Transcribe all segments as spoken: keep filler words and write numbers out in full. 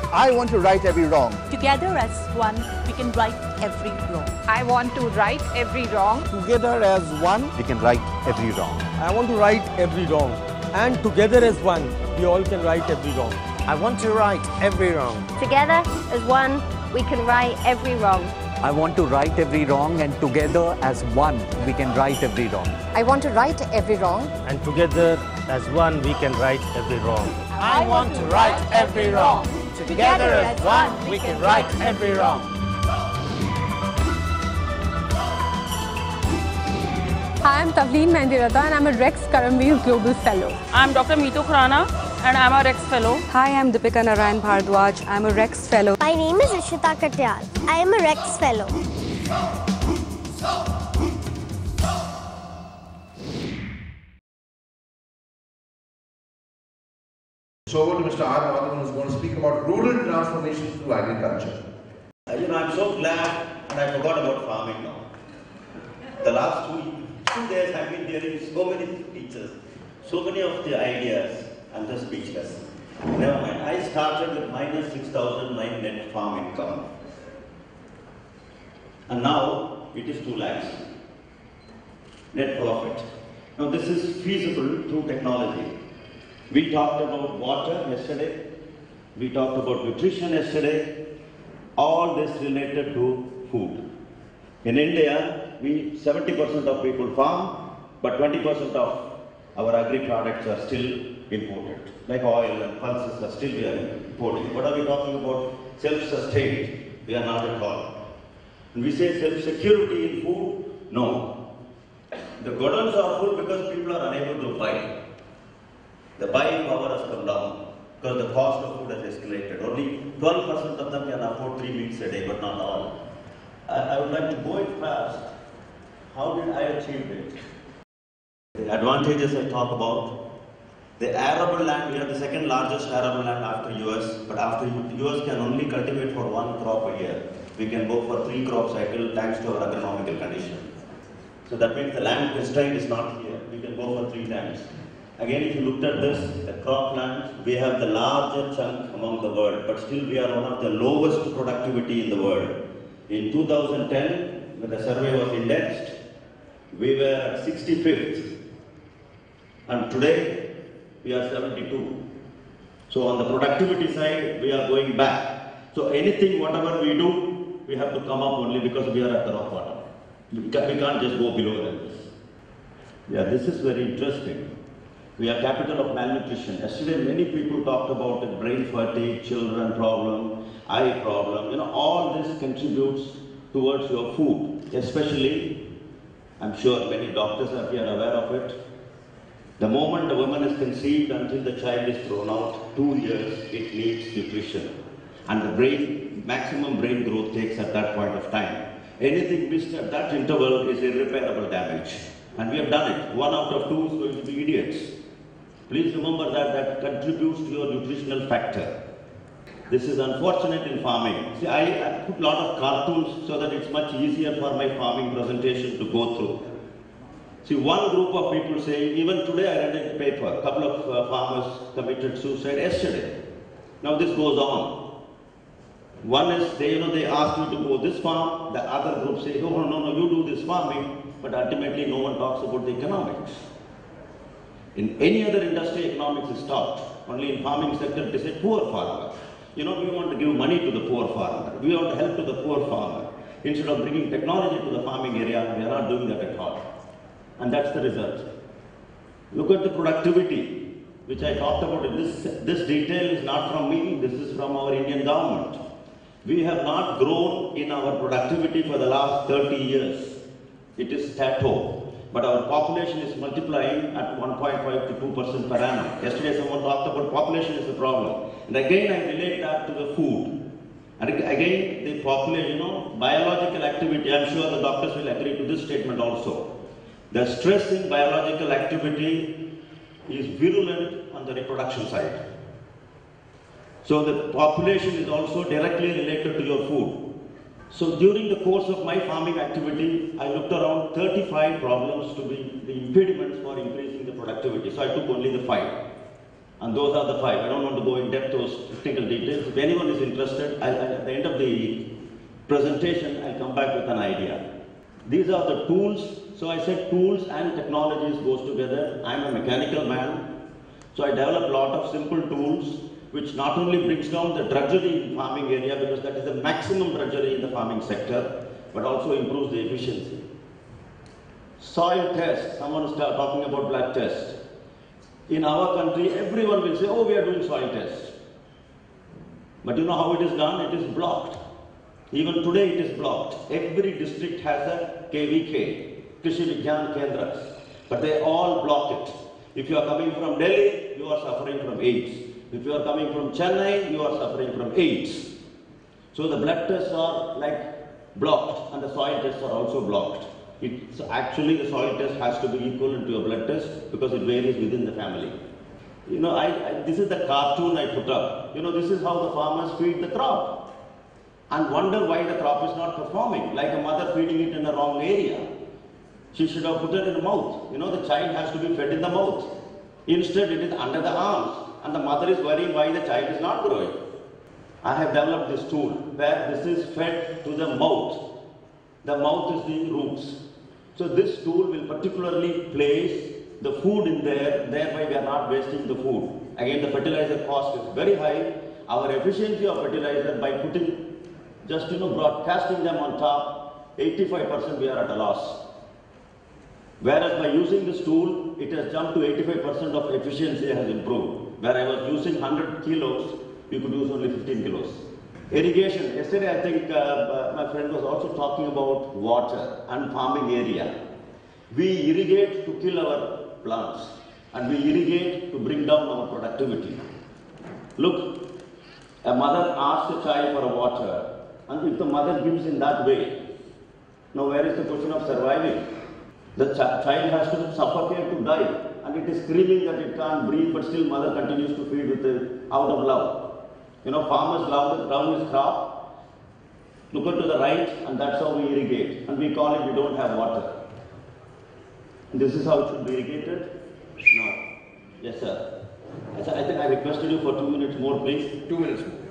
I want to right every wrong. Together as one, we can right every wrong. I want to right every wrong. Together as one, We can right every wrong. I want to right every wrong. And together as one, we all can right every wrong. I want to right every wrong. Together as one, we can right every wrong. I want to right every wrong, and together as one, we can right every wrong. I want to right every wrong. And together as one, we can right every wrong. I want to right every wrong. Together as one, we can right every wrong. Hi, I'm Tavleen Mendirata and I'm a Rex Karmaveer Global Fellow. I'm Doctor Meenu Chopra and I'm a Rex Fellow. Hi, I'm Deepika Narayan Bhardwaj. I'm a Rex Fellow. My name is Ishita Katyal. I am a Rex Fellow. So over to Mister R. Madhavan, who is going to speak about rural transformation through agriculture. Uh, you know, I'm so glad, and I forgot about farming now. The last two, two days I've been hearing so many speeches, so many of the ideas. I'm just speechless. Never mind. I started with minus six thousand nine net farm income. And now it is two lakhs net profit. Now this is feasible through technology. We talked about water yesterday. We talked about nutrition yesterday. All this related to food. In India, we seventy percent of people farm, but twenty percent of our agri products are still imported. Like oil and pulses are still we are importing. What are we talking about? Self-sustained. We are not at all. And we say self-security in food? No. The godowns are full because people are unable to buy. The buying power has come down because the cost of food has escalated. Only twelve percent of them can afford three meals a day, but not all. I, I would like to go it fast. How did I achieve it? The advantages I talk about. The arable land, we have the second largest arable land after U S, but after U S can only cultivate for one crop a year. We can go for three crop cycle thanks to our agronomical condition. So that means the land constraint is not here. We can go for three times. Again, if you looked at this, the cropland, we have the larger chunk among the world, but still we are one of the lowest productivity in the world. In two thousand ten, when the survey was indexed, we were at sixty-fifth. And today, we are seventy-two. So on the productivity side, we are going back. So anything, whatever we do, we have to come up only because we are at the rock bottom. We can't just go below than this. Yeah, this is very interesting. We are capital of malnutrition. Yesterday, many people talked about the brain fatigue, children problem, eye problem. You know, all this contributes towards your food. Especially, I'm sure many doctors are here aware of it. The moment the woman is conceived until the child is thrown out, two years, it needs nutrition. And the brain, maximum brain growth takes at that point of time. Anything missed at that interval is irreparable damage. And we have done it. One out of two is going to be idiots. Please remember that that contributes to your nutritional factor. This is unfortunate in farming. See, I, I put a lot of cartoons so that it's much easier for my farming presentation to go through. See, one group of people say, even today I read in the paper, a couple of uh, farmers committed suicide yesterday. Now this goes on. One is, they, you know, they ask you to go this farm, the other group say, oh, no, no, you do this farming, but ultimately no one talks about the economics. In any other industry, economics is taught. Only in farming sector, they say poor farmer. You know, we want to give money to the poor farmer. We want to help to the poor farmer. Instead of bringing technology to the farming area, we are not doing that at all. And that's the result. Look at the productivity, which I talked about. This, this detail is not from me, this is from our Indian government. We have not grown in our productivity for the last thirty years. It is plateau. But our population is multiplying at one point five to two percent per annum. Yesterday someone talked about population is a problem. And again I relate that to the food. And again the population, you know, biological activity, I'm sure the doctors will agree to this statement also. The stress in biological activity is virulent on the reproduction side. So the population is also directly related to your food. So during the course of my farming activity, I looked around thirty-five problems to be the impediments for increasing the productivity. So I took only the five. And those are the five. I don't want to go in depth those technical details. If anyone is interested, I'll, I'll, at the end of the presentation, I'll come back with an idea. These are the tools. So I said tools and technologies goes together. I'm a mechanical man. So I developed a lot of simple tools which not only brings down the drudgery in farming area, because that is the maximum drudgery in the farming sector, but also improves the efficiency. Soil test. Someone is talking about blood test. In our country, everyone will say, oh, we are doing soil tests. But you know how it is done? It is blocked. Even today it is blocked. Every district has a K V K, Krishi Vigyan Kendras, but they all block it. If you are coming from Delhi, you are suffering from AIDS. If you are coming from Chennai, you are suffering from AIDS. So the blood tests are like blocked, and the soil tests are also blocked. It's actually the soil test has to be equivalent to a blood test because it varies within the family. You know, I, I, this is the cartoon I put up. You know, this is how the farmers feed the crop and wonder why the crop is not performing, like a mother feeding it in the wrong area. She should have put it in the mouth. You know, the child has to be fed in the mouth. Instead, it is under the arms, and the mother is worrying why the child is not growing. I have developed this tool where this is fed to the mouth. The mouth is the roots. So this tool will particularly place the food in there, thereby we are not wasting the food. Again, the fertilizer cost is very high. Our efficiency of fertilizer by putting, just you know, broadcasting them on top, eighty-five percent we are at a loss. Whereas by using this tool, it has jumped to eighty-five percent of efficiency has improved. Where I was using one hundred kilos, you could use only fifteen kilos. Irrigation. Yesterday, I think uh, my friend was also talking about water and farming area. We irrigate to kill our plants, and we irrigate to bring down our productivity. Look, a mother asks a child for a water, and if the mother gives in that way, now where is the question of surviving? The ch child has to suffocate to die, and it is screaming that it can't breathe, but still mother continues to feed with it out of love. You know, farmers love ground his crop. Look to the right, and that's how we irrigate. And we call it we don't have water. And this is how it should be irrigated? No. Yes, sir. I think I requested you for two minutes more, please. Two minutes more.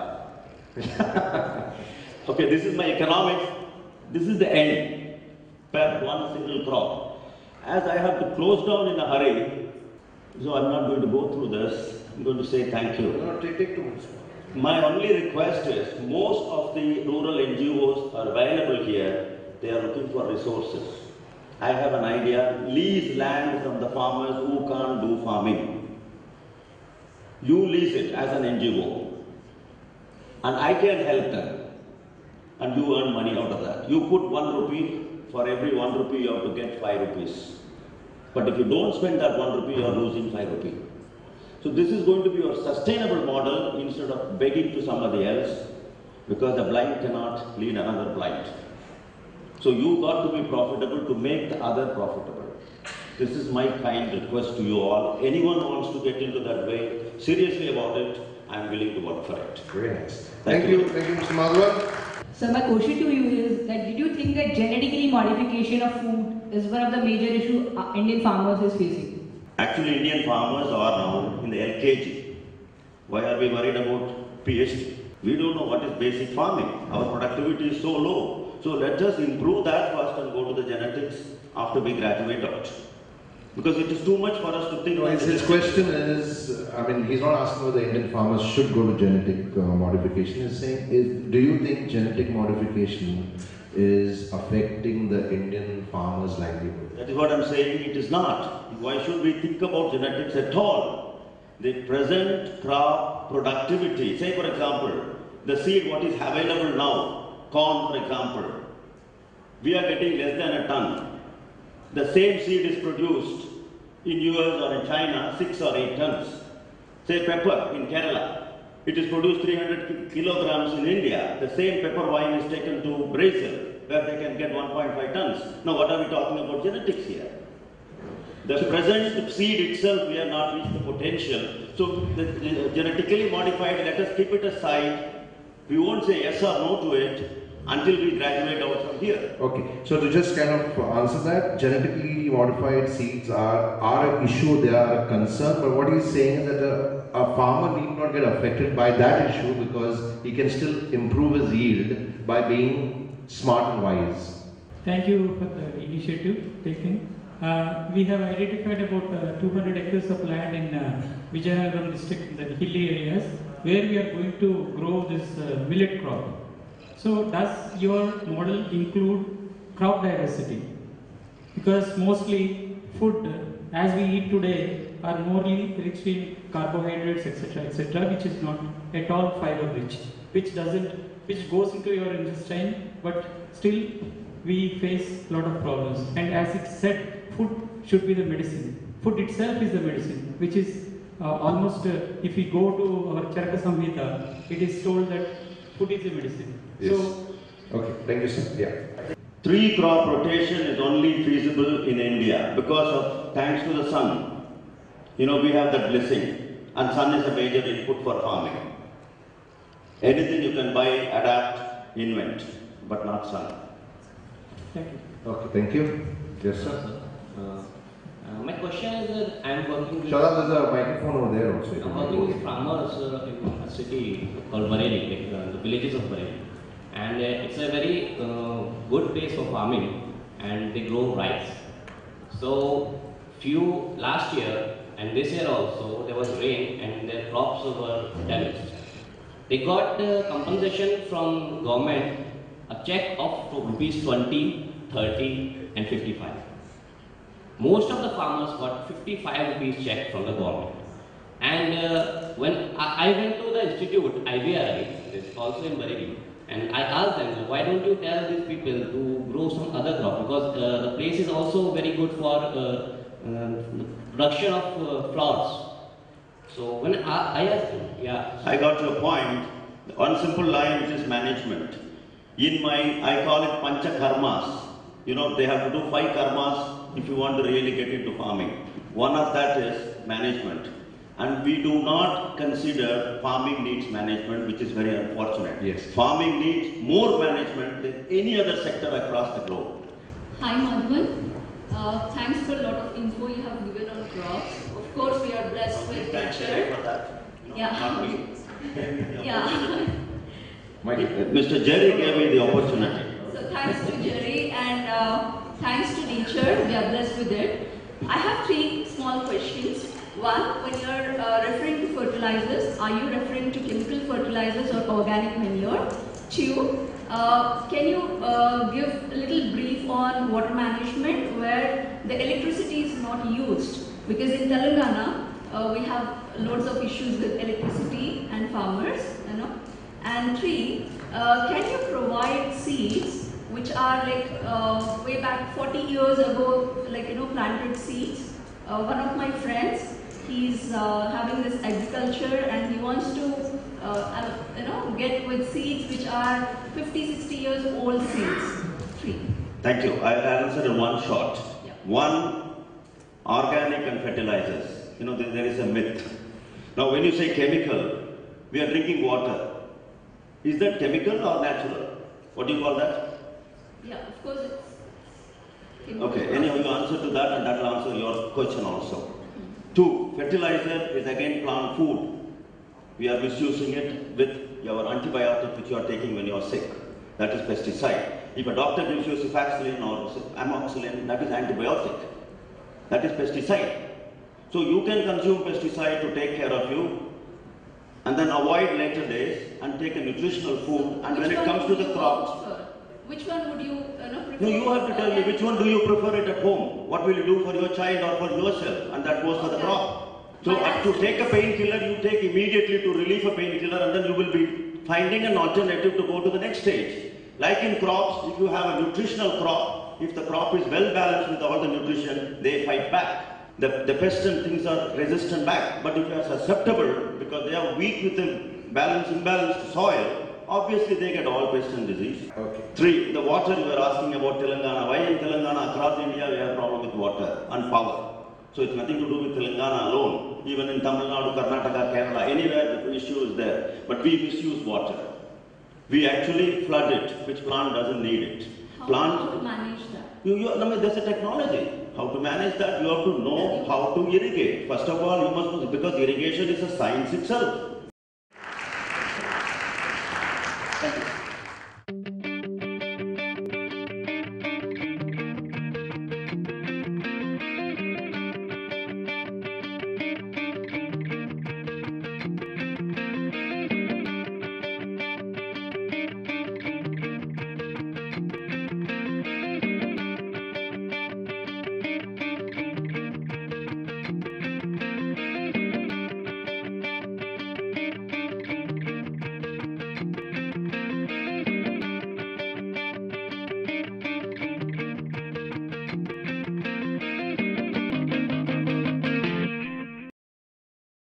Yeah. Okay, this is my economics. This is the end per one single crop. As I have to close down in a hurry, so I'm not going to go through this. I'm going to say thank you. No, take, take two minutes. My only request is, most of the rural N G Os are available here. They are looking for resources. I have an idea, lease land from the farmers who can't do farming. You lease it as an N G O, and I can help them, and you earn money out of that. You put one rupee, for every one rupee you have to get five rupees. But if you don't spend that one rupee, you are losing five rupees. So this is going to be your sustainable model instead of begging to somebody else, because the blind cannot lead another blind. So you got to be profitable to make the other profitable. This is my kind request to you all. Anyone who wants to get into that way, seriously about it, I am willing to work for it. Very nice. Thank, Thank you. you. Thank you, Mister Madhavan. So my question to you is that did you think that genetically modification of food is one of the major issues Indian farmers is facing? Actually, Indian farmers are now in the L K G. Why are we worried about P H D? We don't know what is basic farming. Our productivity is so low. So let us improve that first and go to the genetics after we graduate out. Because it is too much for us to think. No, his, his question is, I mean, he's not asking whether Indian farmers should go to genetic uh, modification. He's saying, is, do you think genetic modification is affecting the Indian farmer's livelihood? That is what I'm saying, it is not. Why should we think about genetics at all? The present crop productivity, say for example, the seed what is available now, corn for example, we are getting less than a ton. The same seed is produced in U S or in China, six or eight tons. Say pepper in Kerala, it is produced three hundred kilograms in India. The same pepper vine is taken to Brazil, where they can get one point five tons. Now what are we talking about genetics here? The present seed itself, we have not reached the potential. So the, the genetically modified, let us keep it aside. We won't say yes or no to it. until we graduate out from here. Okay, so to just kind of answer that, genetically modified seeds are, are an issue, they are a concern, but what he's saying is that a, a farmer need not get affected by that issue because he can still improve his yield by being smart and wise. Thank you for the initiative taken. Uh, we have identified about uh, two hundred acres of land in uh, Vijayanagaram district in the hilly areas where we are going to grow this uh, millet crop. So does your model include crop diversity? Because mostly food uh, as we eat today are morely rich in carbohydrates, et cetera, et cetera, which is not at all fiber rich, which doesn't, which goes into your intestine, but still we face a lot of problems. And as it said, food should be the medicine. Food itself is the medicine, which is uh, almost, uh, if we go to our Charaka Samhita, it is told that food is the medicine. Yes. So, okay, thank you, sir. Yeah. Three crop rotation is only feasible in India because of, thanks to the sun. You know, we have that blessing, and sun is a major input for farming. Anything you can buy, adapt, invent, but not sun. Thank you. Okay, thank you. Yes, sir. Uh, uh, my question is that I am working with... Shala, there's a microphone over there also. I am working with farmers uh, in a city called Bareilly, like uh, the villages of Bareilly. And uh, it's a very uh, good place for farming, and they grow rice. So, few last year and this year also, there was rain and their crops were damaged. They got uh, compensation from government, a check of rupees twenty, thirty and fifty-five. Most of the farmers got fifty-five rupees check from the government. And uh, when I, I went to the institute, I V R I, it's also in Bareilly, and I asked them, why don't you tell these people to grow some other crop? Because uh, the place is also very good for uh, uh, production of uh, flowers. So when I, I asked them, yeah. I got your point. One simple line, which is management. In my, I call it pancha karmas. You know, they have to do five karmas if you want to really get into farming. One of that is management. And we do not consider farming needs management, which is very unfortunate. Yes. Farming needs more management than any other sector across the globe. Hi Madhavan. Uh, thanks for a lot of info you have given on crops. Of course, we are blessed with Thanks nature. for that. You know, Yeah. yeah. Mister Jerry gave me the opportunity. So thanks to Jerry and uh, thanks to nature, we are blessed with it. I have three small questions. One, when you are uh, referring to fertilizers, are you referring to chemical fertilizers or organic manure? Two, uh, can you uh, give a little brief on water management where the electricity is not used? Because in Telangana, uh, we have loads of issues with electricity and farmers, you know. And three, uh, can you provide seeds which are like uh, way back forty years ago, like, you know, planted seeds? Uh, one of my friends, he's uh, having this agriculture and he wants to, uh, you know, get with seeds which are fifty, sixty years old seeds. Three. Thank you. I'll answer in one shot. Yeah. One, organic and fertilizers. You know, there, there is a myth. Now, when you say chemical, we are drinking water. Is that chemical or natural? What do you call that? Yeah, of course it's chemical. Okay, anyhow, you answer to that and that will answer your question also. Mm-hmm. Two, fertilizer is again plant food. We are misusing it with your antibiotic which you are taking when you are sick. That is pesticide. If a doctor gives you cefaxilin or amoxicillin, that is antibiotic. That is pesticide. So you can consume pesticide to take care of you and then avoid later days and take a nutritional food. And Which when it comes to the crops, prefer? Which one would you uh, no, prefer? no, you have to tell me which one do you prefer it at home? What will you do for your child or for yourself? And that goes for the crop. So uh, to take a painkiller, you take immediately to relieve a painkiller and then you will be finding an alternative to go to the next stage. Like in crops, if you have a nutritional crop, if the crop is well balanced with all the nutrition, they fight back. The, the pests and things are resistant back. But if you are susceptible, because they are weak with the balance, imbalanced soil, obviously they get all pests and disease. Okay. Three, the water you were asking about Telangana. Why in Telangana, across India, we have a problem with water and power. So it's nothing to do with Telangana alone. Even in Tamil Nadu, Karnataka, Kerala, anywhere the issue is there. But we misuse water. we actually flood it, which plant doesn't need it. How, Plant, how to manage that? You, you, I mean, there's a technology. How to manage that? You have to know how to irrigate. First of all, you must know, because irrigation is a science itself.